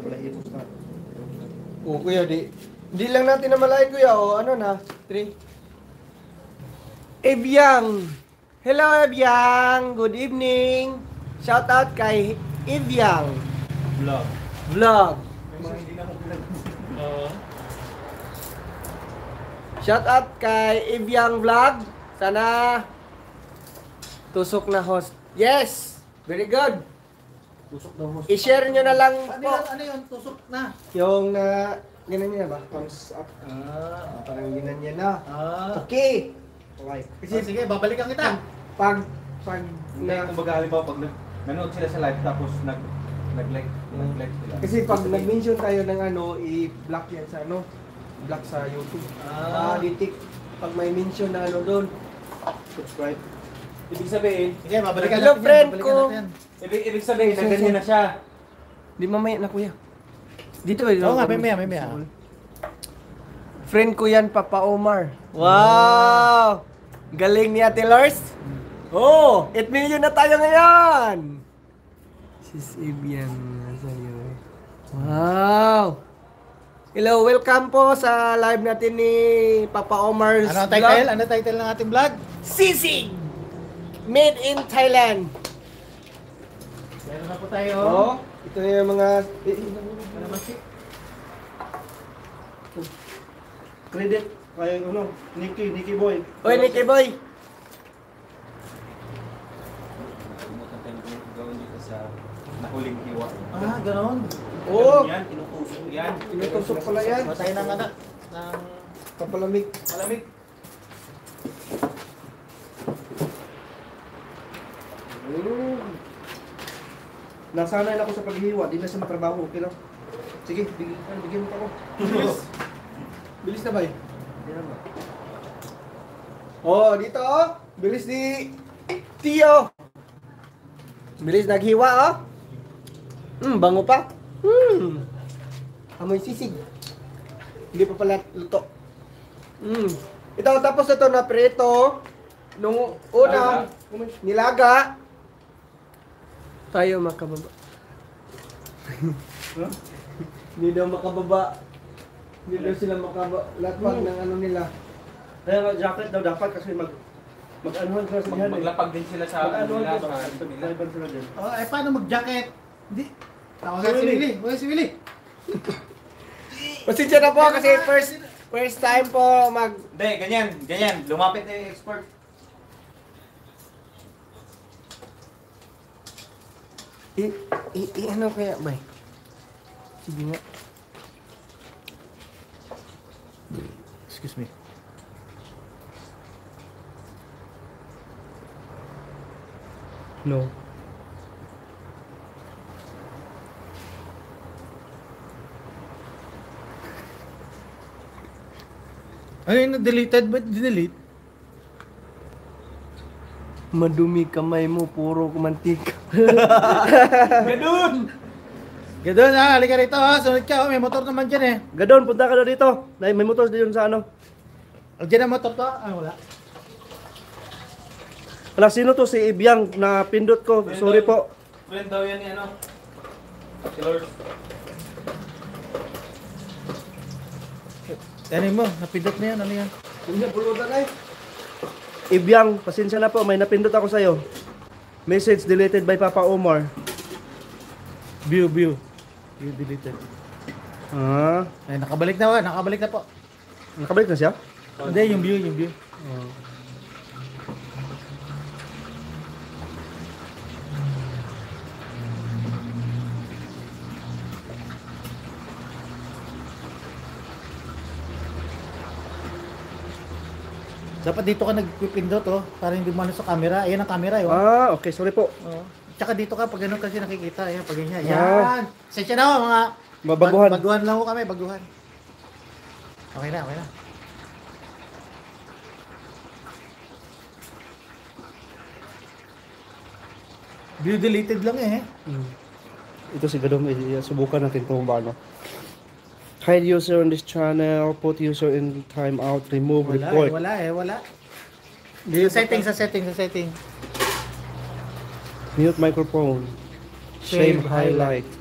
Oh, kuya, di lang natin na malay, kuya. O, ano na? 3. Ebyang! Hello, Ebyang! Good evening! Shout out kay Ebyang! Vlog! Shout out kay Ebyang Vlog! Sana tusok na host. Yes! Very good! Tusok daw host. I-share nyo na lang po. Ano yun? Tusok na. Yung ginan niya ba? Thumbs up. Parang ginan niya na. Okay! Okay. Kasi sige, babalikan kita. Pag Na kumbaga halimbawa pag nanood sila sa live tapos nag-like sila. kasi pag nag-mention tayo ng i-block yan sa block sa YouTube. Ditik. Pag may mention na doon, subscribe. Ibig sabihin, Sige, babalikan Hello, natin. friend babalikan ko. natin. ibig sabihin na ganyan na siya. Di mamaya na kuya. Dito ba? Oo nga, may. Friend ko yan, Papa Omar. Wow! Galing ni Ate Lars. Oh, 8 million na tayo ngayon. Sis Ibian sa'yo. Wow! Hello, welcome po sa live natin ni Papa Omar's Ano ang title? Ano ang title ng ating vlog? Sisig! Made in Thailand. Meron na po tayo. Oh, ito na yung mga... Ano naman si? Credit kay Nicky Boy. Oy, Nicky Boy! Nakalimutan tayo gawin dito sa nahuling hiwa. Ganoon. Oh, Yan, inutusok yan. tinutusok pala yan. Matay ng ano? Ng Papalamig. malamig. Nasanay na ako sa paghihiwa, di na siya matrabaho, okay lang. Sige, bigyan mo pa ako. Bilis na ba eh? Hindi na ba? Oh, dito oh. Bilis ni Tio. Bilis naghiwa oh. Bango pa. Amoy sisig. Hindi pa pala luto. Ito tapos ito na preto. Nung una, nilaga. Tayo makababa. Hindi daw makababa. Hindi daw sila makababa. Latwag ng ano nila. Kaya nga jacket daw dapat kasi mag-anuhan sila sa diyan. Maglapag din sila sa Mag-anuhan nila. sila dyan. Paano mag-jacket? Hindi. Tawagan si Willie. Huwag si Willie. Pasensya na po kasi first time po Hindi, ganyan. Lumapit na yung expert. ano kaya ba? Sige nga. Excuse me. No. Ay, na-deleted. Ba't dinelete? Madumi kamay mo, puro kumantika. Ganun! Gadon halika rito sunod ka. May motor naman dyan eh. Gadon, punta ka na dito. May motor dito sa ano. Diyan ang motor to? Wala. Wala, sino to? Si Ibyang na pindot ko. Sorry po. Friend daw yan ni ano. Si Lord. Ano mo? Napindot na yan. Ano yan? Hindi, pulutan ay. Ibyang, pasensya na po. May napindot ako sa'yo. Message deleted by Papa Omar. View. View deleted. Ay, nakabalik na. Nakabalik na po. Nakabalik na siya? Hindi, yung view. Dapat dito ka nagpipindot para hindi mo sa camera. Ayan ang camera yun. Okay. Sorry po. Tsaka dito ka pag ganun kasi nakikita. Ayan, pag ganyan. Ah. Yan. Sensya na mga Baguhan. baguhan lang ho kami, baguhan. Okay na. View deleted lang eh. Ito si Gadong. Subukan natin kung paano. Hide user on this channel. Put user in timeout. Remove report. Wala. Sa setting. Mute microphone. Save highlight.